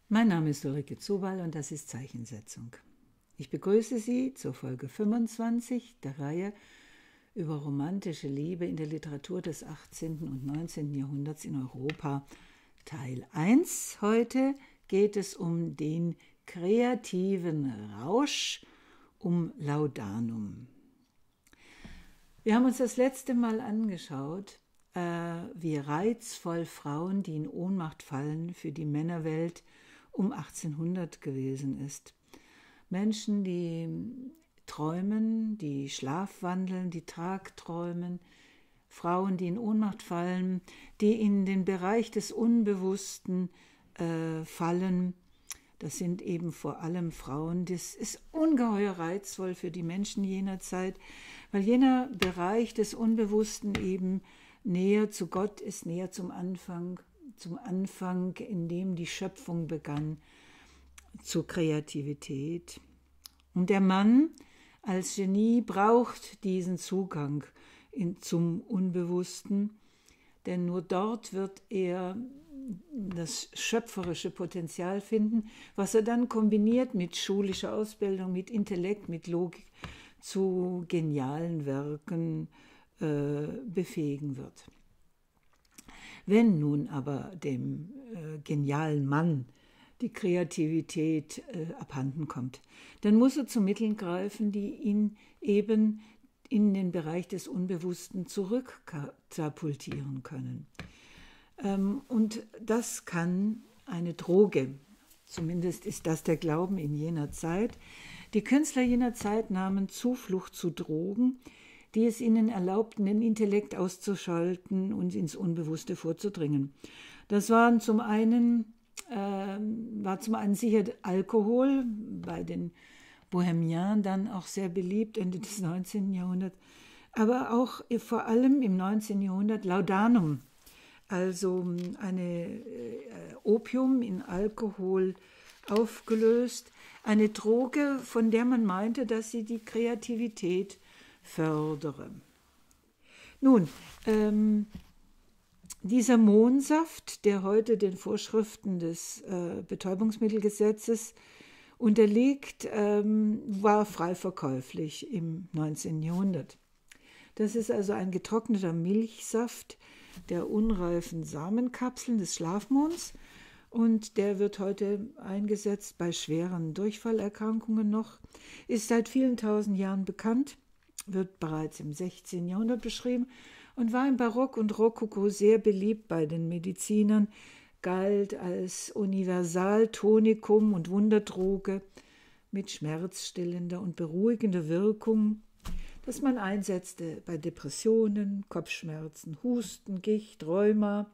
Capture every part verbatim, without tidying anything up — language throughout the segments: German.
Mein Name ist Ulrike Zobal und das ist Zeichensetzung. Ich begrüße Sie zur Folge fünfundzwanzig der Reihe über romantische Liebe in der Literatur des achtzehnten und neunzehnten Jahrhunderts in Europa. Teil eins. Heute geht es um den kreativen Rausch, um Laudanum. Wir haben uns das letzte Mal angeschaut, äh, wie reizvoll Frauen, die in Ohnmacht fallen, für die Männerwelt um achtzehnhundert gewesen ist. Menschen, die träumen, die schlafwandeln, die Tagträumen, Frauen, die in Ohnmacht fallen, die in den Bereich des Unbewussten äh, fallen. Das sind eben vor allem Frauen. Das ist ungeheuer reizvoll für die Menschen jener Zeit, weil jener Bereich des Unbewussten eben näher zu Gott ist, näher zum Anfang, zum Anfang, in dem die Schöpfung begann, zur Kreativität. Und der Mann als Genie braucht diesen Zugang in, zum Unbewussten, denn nur dort wird er das schöpferische Potenzial finden, was er dann kombiniert mit schulischer Ausbildung, mit Intellekt, mit Logik zu genialen Werken äh, befähigen wird. Wenn nun aber dem äh, genialen Mann die Kreativität äh, abhanden kommt, dann muss er zu Mitteln greifen, die ihn eben in den Bereich des Unbewussten zurückkatapultieren können. Ähm, und das kann eine Droge, zumindest ist das der Glauben in jener Zeit. Die Künstler jener Zeit nahmen Zuflucht zu Drogen, die es ihnen erlaubten, den Intellekt auszuschalten und ins Unbewusste vorzudringen. Das waren zum einen, äh, war zum einen sicher Alkohol, bei den Bohemiens dann auch sehr beliebt, Ende des neunzehnten Jahrhunderts, aber auch vor allem im neunzehnten Jahrhundert Laudanum, also eine äh, Opium in Alkohol aufgelöst, eine Droge, von der man meinte, dass sie die Kreativität fördere. Nun, ähm, dieser Mohnsaft, der heute den Vorschriften des äh, Betäubungsmittelgesetzes unterliegt, ähm, war frei verkäuflich im neunzehnten Jahrhundert. Das ist also ein getrockneter Milchsaft der unreifen Samenkapseln des Schlafmohns und der wird heute eingesetzt bei schweren Durchfallerkrankungen noch, ist seit vielen tausend Jahren bekannt, wird bereits im sechzehnten Jahrhundert beschrieben und war im Barock und Rokoko sehr beliebt bei den Medizinern, galt als Universaltonikum und Wunderdroge mit schmerzstillender und beruhigender Wirkung, das man einsetzte bei Depressionen, Kopfschmerzen, Husten, Gicht, Rheuma,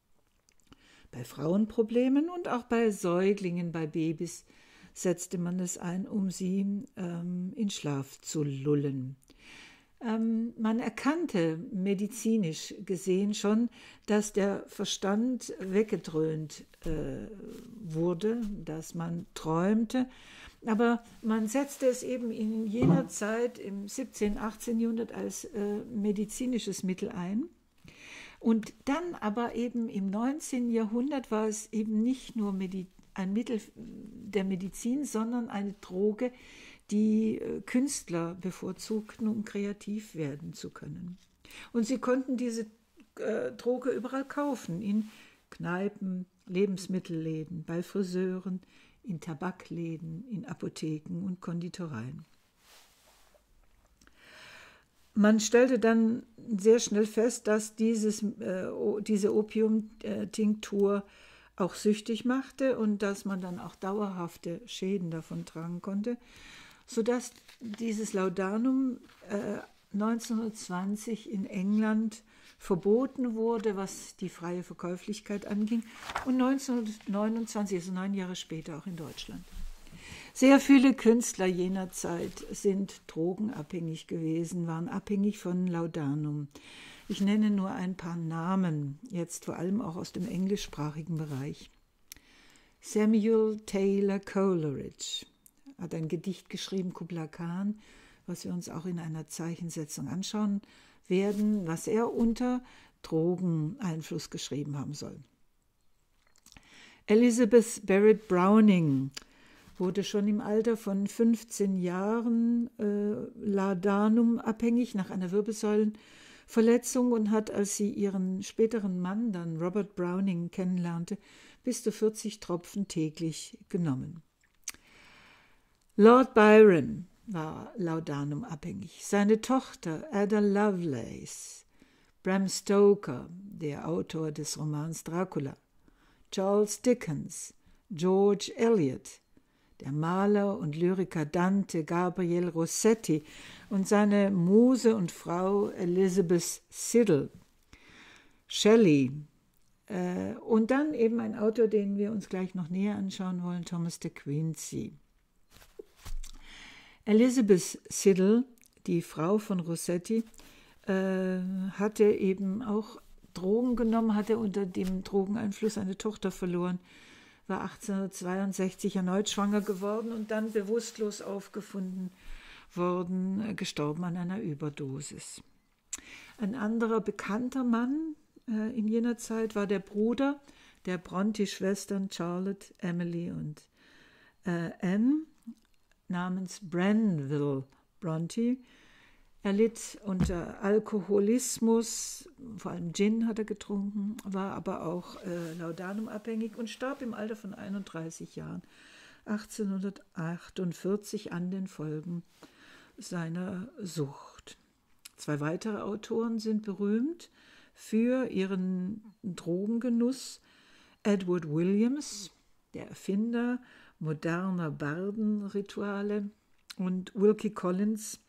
bei Frauenproblemen und auch bei Säuglingen, bei Babys setzte man es ein, um sie ähm, in Schlaf zu lullen. Ähm, man erkannte medizinisch gesehen schon, dass der Verstand weggedröhnt äh, wurde, dass man träumte, aber man setzte es eben in jener Zeit im siebzehnten, achtzehnten Jahrhundert als äh, medizinisches Mittel ein. Und dann aber eben im neunzehnten Jahrhundert war es eben nicht nur Medi- ein Mittel der Medizin, sondern eine Droge, die äh, Künstler bevorzugten, um kreativ werden zu können. Und sie konnten diese äh, Droge überall kaufen, in Kneipen, Lebensmittelläden, bei Friseuren, in Tabakläden, in Apotheken und Konditoreien. Man stellte dann sehr schnell fest, dass dieses, äh, diese Opiumtinktur auch süchtig machte und dass man dann auch dauerhafte Schäden davon tragen konnte, sodass dieses Laudanum äh, neunzehnhundertzwanzig in England verboten wurde, was die freie Verkäuflichkeit anging, und neunzehnhundertneunundzwanzig, also neun Jahre später, auch in Deutschland. Sehr viele Künstler jener Zeit sind drogenabhängig gewesen, waren abhängig von Laudanum. Ich nenne nur ein paar Namen, jetzt vor allem auch aus dem englischsprachigen Bereich. Samuel Taylor Coleridge hat ein Gedicht geschrieben, Kubla Khan, was wir uns auch in einer Zeichensetzung anschauen werden, was er unter Drogeneinfluss geschrieben haben soll. Elizabeth Barrett Browning wurde schon im Alter von fünfzehn Jahren äh, Laudanum abhängig nach einer Wirbelsäulenverletzung und hat, als sie ihren späteren Mann, dann Robert Browning, kennenlernte, bis zu vierzig Tropfen täglich genommen. Lord Byron war Laudanum abhängig. Seine Tochter Ada Lovelace, Bram Stoker, der Autor des Romans Dracula, Charles Dickens, George Eliot, der Maler und Lyriker Dante Gabriel Rossetti und seine Muse und Frau Elizabeth Siddal, Shelley äh, und dann eben ein Autor, den wir uns gleich noch näher anschauen wollen, Thomas de Quincey. Elizabeth Siddal, die Frau von Rossetti, äh, hatte eben auch Drogen genommen, hatte unter dem Drogeneinfluss eine Tochter verloren, war achtzehnhundertzweiundsechzig erneut schwanger geworden und dann bewusstlos aufgefunden worden, gestorben an einer Überdosis. Ein anderer bekannter Mann äh, in jener Zeit war der Bruder der Brontë-Schwestern Charlotte, Emily und äh, Anne, namens Branville Brontë. Er litt unter Alkoholismus, vor allem Gin hat er getrunken, war aber auch äh, laudanumabhängig und starb im Alter von einunddreißig Jahren achtzehnhundertachtundvierzig an den Folgen seiner Sucht. Zwei weitere Autoren sind berühmt für ihren Drogengenuss. Edward Williams, der Erfinder moderner Bardenrituale, und Wilkie Collins,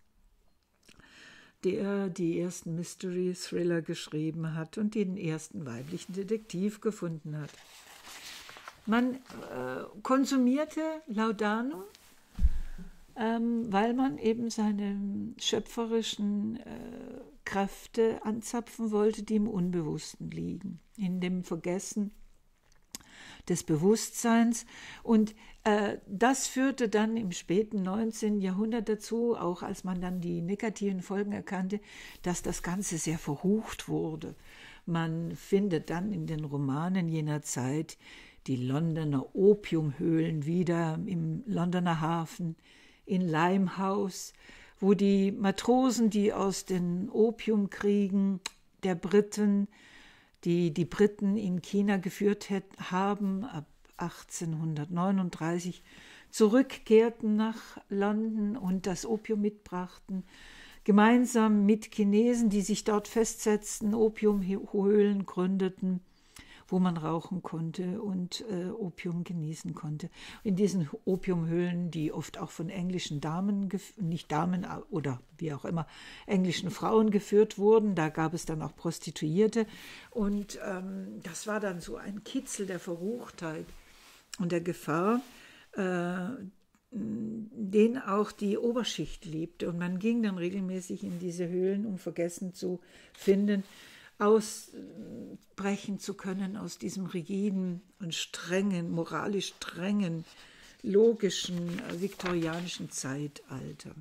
der die ersten Mystery-Thriller geschrieben hat und den ersten weiblichen Detektiv gefunden hat. Man äh, konsumierte Laudanum, ähm, weil man eben seine schöpferischen äh, Kräfte anzapfen wollte, die im Unbewussten liegen, in dem Vergessen des Bewusstseins. Und äh, das führte dann im späten neunzehnten Jahrhundert dazu, auch als man dann die negativen Folgen erkannte, dass das Ganze sehr verrucht wurde. Man findet dann in den Romanen jener Zeit die Londoner Opiumhöhlen wieder im Londoner Hafen, in Limehouse, wo die Matrosen, die aus den Opiumkriegen der Briten, die die Briten in China geführt haben, ab achtzehnhundertneununddreißig zurückkehrten nach London und das Opium mitbrachten, gemeinsam mit Chinesen, die sich dort festsetzten, Opiumhöhlen gründeten, wo man rauchen konnte und äh, Opium genießen konnte. In diesen Opiumhöhlen, die oft auch von englischen Damen, nicht Damen oder wie auch immer, englischen Frauen geführt wurden, da gab es dann auch Prostituierte. Und ähm, das war dann so ein Kitzel der Verruchtheit und der Gefahr, äh, den auch die Oberschicht liebte. Und man ging dann regelmäßig in diese Höhlen, um Vergessen zu finden, ausbrechen zu können aus diesem rigiden und strengen, moralisch strengen, logischen, äh, viktorianischen Zeitalter.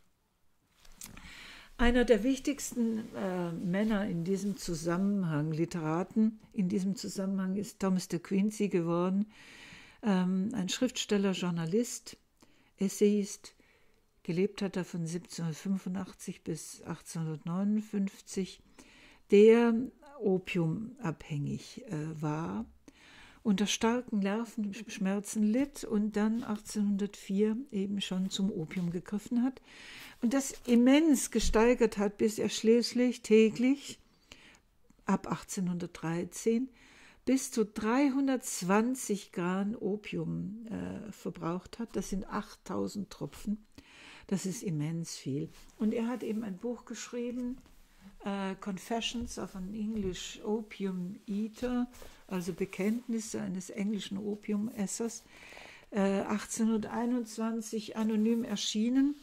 Einer der wichtigsten äh, Männer in diesem Zusammenhang, Literaten in diesem Zusammenhang, ist Thomas de Quincey geworden, ähm, ein Schriftsteller, Journalist, Essayist. Gelebt hat er von siebzehnhundertfünfundachtzig bis achtzehnhundertneunundfünfzig, der opiumabhängig äh, war, unter starken Nervenschmerzen litt und dann achtzehnhundertvier eben schon zum Opium gegriffen hat und das immens gesteigert hat, bis er schließlich täglich ab achtzehnhundertdreizehn bis zu dreihundertzwanzig Gramm Opium äh, verbraucht hat. Das sind achttausend Tropfen. Das ist immens viel. Und er hat eben ein Buch geschrieben, Uh, Confessions of an English Opium Eater, also Bekenntnisse eines englischen Opiumessers, uh, achtzehnhunderteinundzwanzig anonym erschienen.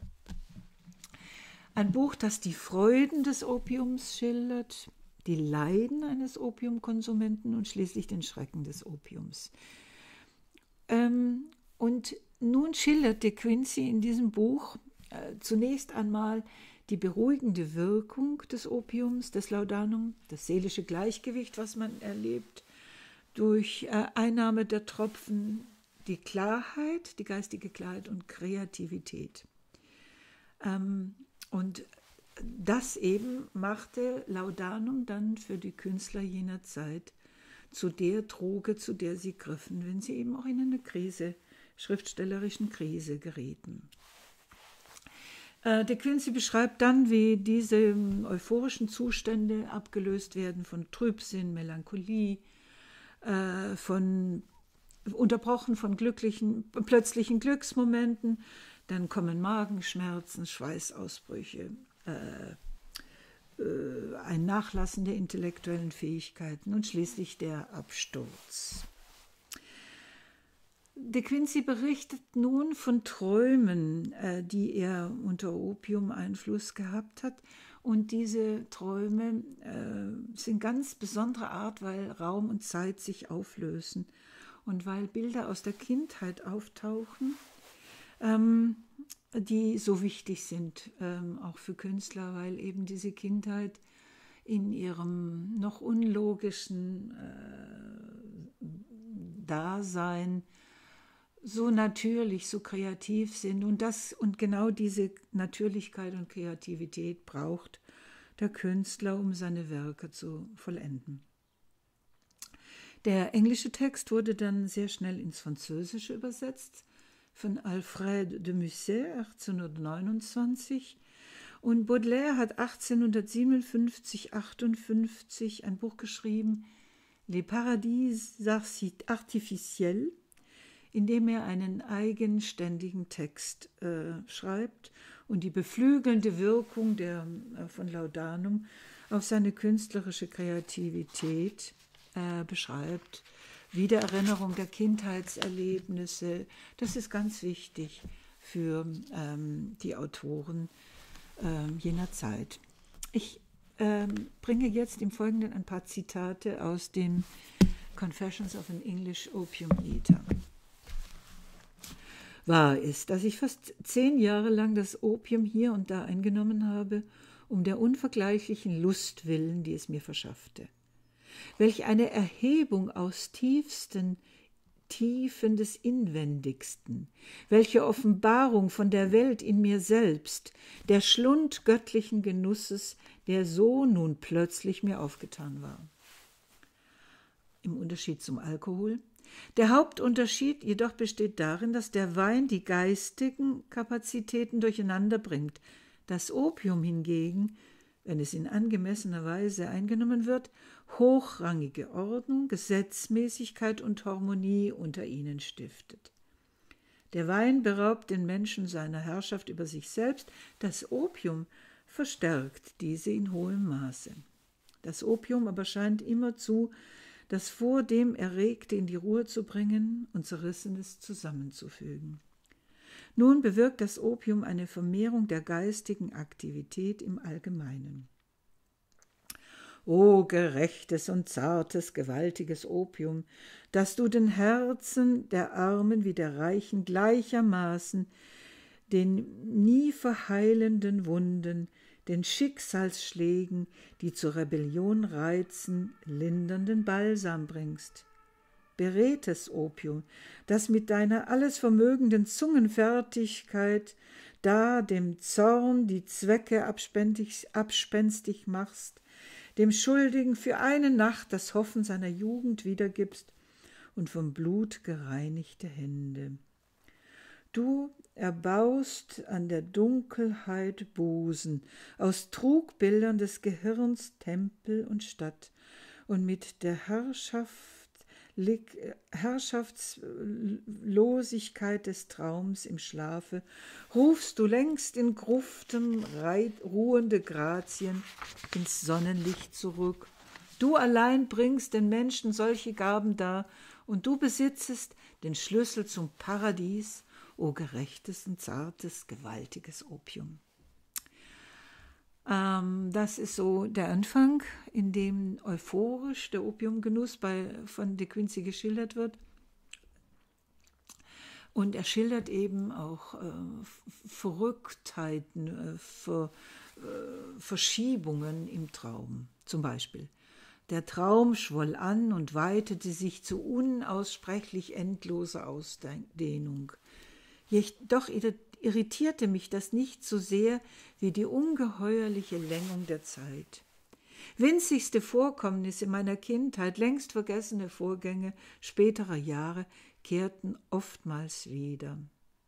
Ein Buch, das die Freuden des Opiums schildert, die Leiden eines Opiumkonsumenten und schließlich den Schrecken des Opiums. Ähm, und nun schildert de Quincey in diesem Buch äh, zunächst einmal die beruhigende Wirkung des Opiums, des Laudanum, das seelische Gleichgewicht, was man erlebt, durch äh, Einnahme der Tropfen die Klarheit, die geistige Klarheit und Kreativität. Ähm, und das eben machte Laudanum dann für die Künstler jener Zeit zu der Droge, zu der sie griffen, wenn sie eben auch in eine Krise, schriftstellerischen Krise gerieten. Äh, De Quincey beschreibt dann, wie diese euphorischen Zustände abgelöst werden von Trübsinn, Melancholie, äh, von unterbrochen von glücklichen, plötzlichen Glücksmomenten, dann kommen Magenschmerzen, Schweißausbrüche, äh, äh, ein Nachlassen der intellektuellen Fähigkeiten und schließlich der Absturz. De Quincey berichtet nun von Träumen, äh, die er unter Opium-Einfluss gehabt hat. Und diese Träume äh, sind ganz besonderer Art, weil Raum und Zeit sich auflösen und weil Bilder aus der Kindheit auftauchen, ähm, die so wichtig sind, ähm, auch für Künstler, weil eben diese Kindheit in ihrem noch unlogischen äh, Dasein so natürlich, so kreativ sind. Und, das, und genau diese Natürlichkeit und Kreativität braucht der Künstler, um seine Werke zu vollenden. Der englische Text wurde dann sehr schnell ins Französische übersetzt von Alfred de Musset achtzehnhundertneunundzwanzig. Und Baudelaire hat achtzehnhundertsiebenundfünfzig, achtundfünfzig ein Buch geschrieben, Les Paradis artificiels, in dem er einen eigenständigen Text äh, schreibt und die beflügelnde Wirkung der, äh, von Laudanum auf seine künstlerische Kreativität äh, beschreibt. Wiedererinnerung der Kindheitserlebnisse, das ist ganz wichtig für ähm, die Autoren äh, jener Zeit. Ich äh, bringe jetzt im Folgenden ein paar Zitate aus dem Confessions of an English Opium Eater. Wahr ist, dass ich fast zehn Jahre lang das Opium hier und da eingenommen habe, um der unvergleichlichen Lust willen, die es mir verschaffte. Welch eine Erhebung aus tiefsten Tiefen des Inwendigsten, welche Offenbarung von der Welt in mir selbst, der Schlund göttlichen Genusses, der so nun plötzlich mir aufgetan war. Im Unterschied zum Alkohol. Der Hauptunterschied jedoch besteht darin, dass der Wein die geistigen Kapazitäten durcheinander bringt. Das Opium hingegen, wenn es in angemessener Weise eingenommen wird, hochrangige Ordnung, Gesetzmäßigkeit und Harmonie unter ihnen stiftet. Der Wein beraubt den Menschen seiner Herrschaft über sich selbst, das Opium verstärkt diese in hohem Maße. Das Opium aber scheint immerzu das vordem Erregte in die Ruhe zu bringen und Zerrissenes zusammenzufügen. Nun bewirkt das Opium eine Vermehrung der geistigen Aktivität im Allgemeinen. O gerechtes und zartes, gewaltiges Opium, das du den Herzen der Armen wie der Reichen gleichermaßen, den nie verheilenden Wunden, den Schicksalsschlägen, die zur Rebellion reizen, lindernden Balsam bringst. Beredtes Opium, das mit deiner alles vermögenden Zungenfertigkeit da dem Zorn die Zwecke abspenstig, abspenstig machst, dem Schuldigen für eine Nacht das Hoffen seiner Jugend wiedergibst und vom Blut gereinigte Hände. Du erbaust an der Dunkelheit Busen, aus Trugbildern des Gehirns Tempel und Stadt, und mit der Herrschaft, Herrschaftslosigkeit des Traums im Schlafe rufst du längst in Gruften ruhende Grazien ins Sonnenlicht zurück. Du allein bringst den Menschen solche Gaben dar, und du besitzest den Schlüssel zum Paradies, o gerechtes und zartes, gewaltiges Opium. Ähm, das ist so der Anfang, in dem euphorisch der Opiumgenuss bei, von De Quincey geschildert wird. Und er schildert eben auch äh, Verrücktheiten, äh, Ver, äh, Verschiebungen im Traum. Zum Beispiel, Der Traum schwoll an und weitete sich zu unaussprechlich endloser Ausdehnung. Doch irritierte mich das nicht so sehr wie die ungeheuerliche Längung der Zeit. Winzigste Vorkommnisse meiner Kindheit, längst vergessene Vorgänge späterer Jahre kehrten oftmals wieder.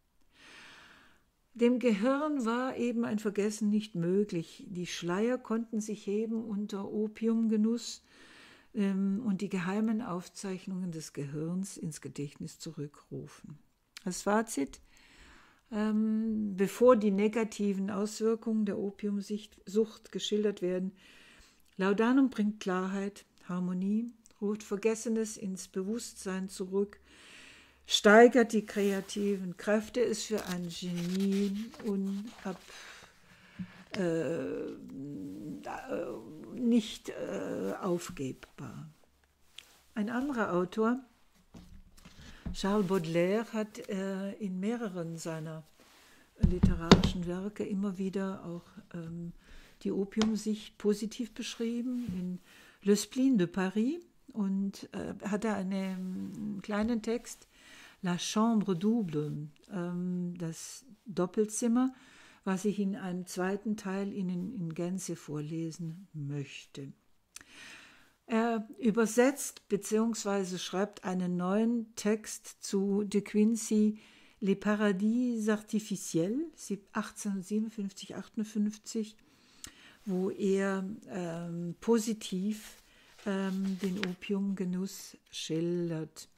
Dem Gehirn war eben ein Vergessen nicht möglich. Die Schleier konnten sich heben unter Opiumgenuss ähm, und die geheimen Aufzeichnungen des Gehirns ins Gedächtnis zurückrufen. Als Fazit: ähm, Bevor die negativen Auswirkungen der Opiumsucht geschildert werden, Laudanum bringt Klarheit, Harmonie, ruft Vergessenes ins Bewusstsein zurück, steigert die kreativen Kräfte, ist für ein Genie unab, äh, nicht äh, aufgebbar. Ein anderer Autor, Charles Baudelaire, hat äh, in mehreren seiner literarischen Werke immer wieder auch ähm, die Opiumsucht positiv beschrieben. In Le Spleen de Paris und äh, hat er einen kleinen Text, La Chambre Double, ähm, das Doppelzimmer, was ich in einem zweiten Teil Ihnen in Gänze vorlesen möchte. Er übersetzt bzw. schreibt einen neuen Text zu De Quincey, Les Paradis Artificiels, achtzehnhundertsiebenundfünfzig achtundfünfzig, wo er ähm, positiv ähm, den Opiumgenuss schildert.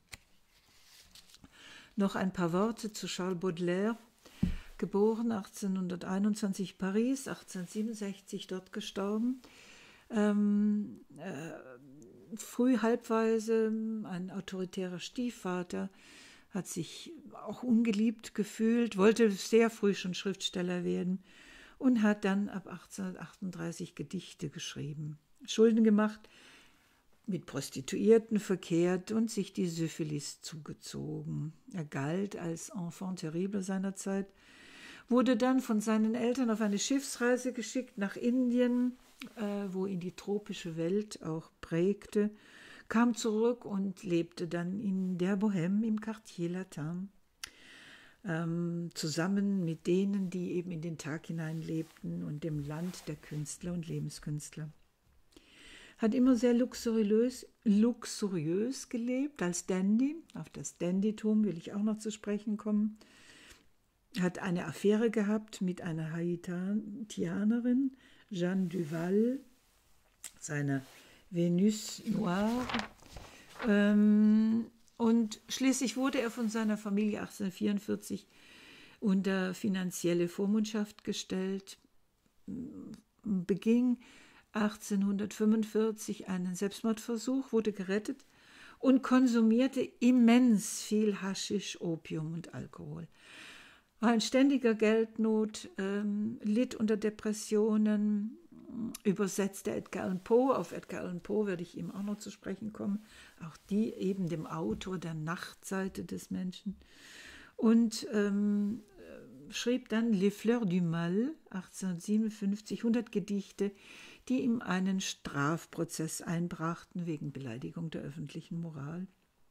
Noch ein paar Worte zu Charles Baudelaire, geboren achtzehnhunderteinundzwanzig Paris, achtzehnhundertsiebenundsechzig dort gestorben. Ähm, äh, früh halbweise, ein autoritärer Stiefvater, hat sich auch ungeliebt gefühlt, wollte sehr früh schon Schriftsteller werden und hat dann ab achtzehnhundertachtunddreißig Gedichte geschrieben. Schulden gemacht, mit Prostituierten verkehrt und sich die Syphilis zugezogen. Er galt als Enfant terrible seiner Zeit, wurde dann von seinen Eltern auf eine Schiffsreise geschickt nach Indien, äh, wo ihn die tropische Welt auch prägte, kam zurück und lebte dann in der Bohème im Quartier Latin, ähm, zusammen mit denen, die eben in den Tag hinein lebten und dem Land der Künstler und Lebenskünstler. Hat immer sehr luxuriös, luxuriös gelebt als Dandy. Auf das Dandytum will ich auch noch zu sprechen kommen. Hat eine Affäre gehabt mit einer Haitianerin, Jeanne Duval, seiner Venus Noire. Ähm, und schließlich wurde er von seiner Familie achtzehnhundertvierundvierzig unter finanzielle Vormundschaft gestellt, beging achtzehnhundertfünfundvierzig einen Selbstmordversuch, wurde gerettet und konsumierte immens viel Haschisch, Opium und Alkohol. War in ständiger Geldnot, ähm, litt unter Depressionen, übersetzte Edgar Allan Poe. Auf Edgar Allan Poe werde ich ihm auch noch zu sprechen kommen. Auch die eben dem Autor der Nachtseite des Menschen. Und ähm, schrieb dann Les Fleurs du Mal, achtzehnhundertsiebenundfünfzig, hundert Gedichte, die ihm einen Strafprozess einbrachten wegen Beleidigung der öffentlichen Moral.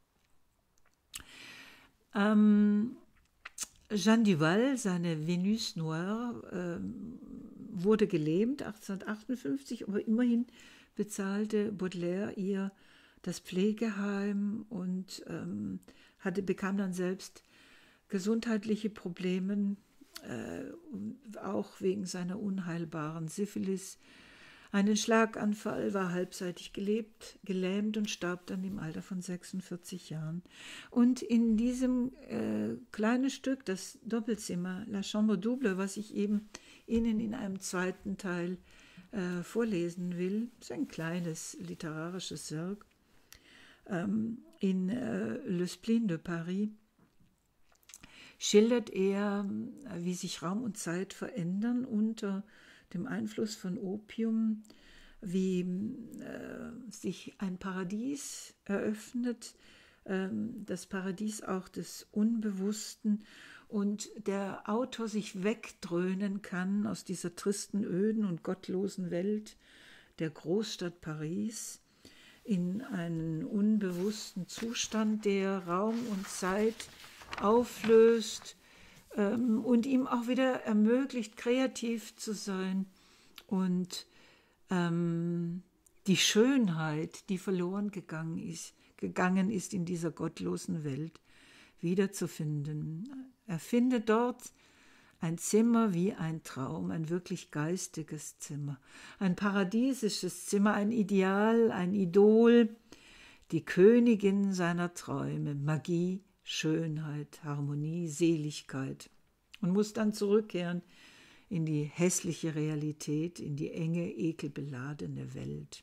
Ähm, Jeanne Duval, seine Venus Noire, äh, wurde gelähmt achtzehnhundertachtundfünfzig, aber immerhin bezahlte Baudelaire ihr das Pflegeheim und ähm, hatte, bekam dann selbst gesundheitliche Probleme, äh, auch wegen seiner unheilbaren Syphilis. Einen Schlaganfall, war halbseitig gelebt, gelähmt und starb dann im Alter von sechsundvierzig Jahren. Und in diesem äh, kleinen Stück, das Doppelzimmer, La Chambre Double, was ich eben Ihnen in einem zweiten Teil äh, vorlesen will, ist ein kleines literarisches Werk, ähm, in äh, Le Spleen de Paris, schildert er, wie sich Raum und Zeit verändern unter dem Einfluss von Opium, wie äh, sich ein Paradies eröffnet, äh, das Paradies auch des Unbewussten, und der Autor sich wegdröhnen kann aus dieser tristen, öden und gottlosen Welt der Großstadt Paris in einen unbewussten Zustand, der Raum und Zeit auflöst ähm, und ihm auch wieder ermöglicht, kreativ zu sein und ähm, die Schönheit, die verloren gegangen ist, gegangen ist in dieser gottlosen Welt, wiederzufinden. Er findet dort ein Zimmer wie ein Traum, ein wirklich geistiges Zimmer, ein paradiesisches Zimmer, ein Ideal, ein Idol, die Königin seiner Träume, Magie, Schönheit, Harmonie, Seligkeit, und muss dann zurückkehren in die hässliche Realität, in die enge, ekelbeladene Welt.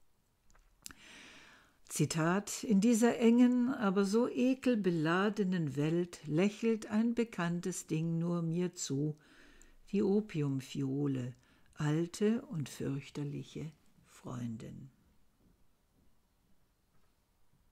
Zitat: In dieser engen, aber so ekelbeladenen Welt lächelt ein bekanntes Ding nur mir zu, die Opiumfiole, alte und fürchterliche Freundin.